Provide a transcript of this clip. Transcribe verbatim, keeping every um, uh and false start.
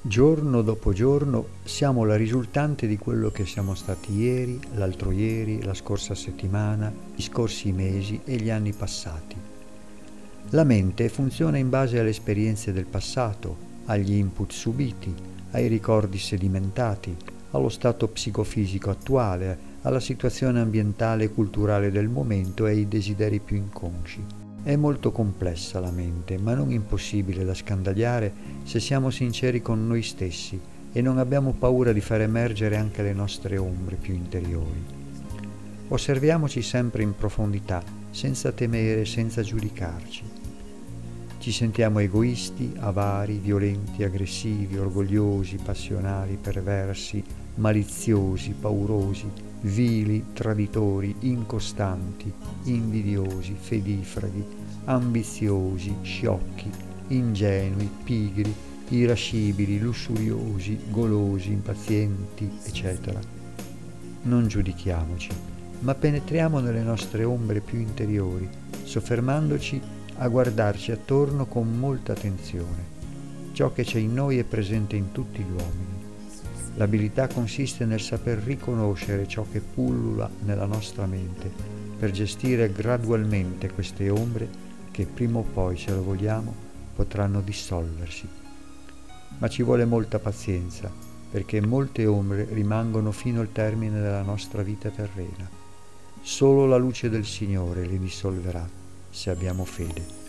Giorno dopo giorno siamo la risultante di quello che siamo stati ieri, l'altro ieri, la scorsa settimana, gli scorsi mesi e gli anni passati. La mente funziona in base alle esperienze del passato, agli input subiti, ai ricordi sedimentati, allo stato psicofisico attuale, alla situazione ambientale e culturale del momento e ai desideri più inconsci. È molto complessa la mente, ma non impossibile da scandagliare se siamo sinceri con noi stessi e non abbiamo paura di far emergere anche le nostre ombre più interiori. Osserviamoci sempre in profondità, senza temere, senza giudicarci. Ci sentiamo egoisti, avari, violenti, aggressivi, orgogliosi, passionali, perversi, maliziosi, paurosi, vili, traditori, incostanti, invidiosi, fedifraghi, ambiziosi, sciocchi, ingenui, pigri, irascibili, lussuriosi, golosi, impazienti, eccetera. Non giudichiamoci, ma penetriamo nelle nostre ombre più interiori, soffermandoci a guardarci attorno con molta attenzione. Ciò che c'è in noi è presente in tutti gli uomini. L'abilità consiste nel saper riconoscere ciò che pullula nella nostra mente per gestire gradualmente queste ombre che prima o poi, se lo vogliamo, potranno dissolversi. Ma ci vuole molta pazienza, perché molte ombre rimangono fino al termine della nostra vita terrena. Solo la luce del Signore le dissolverà, se abbiamo fede.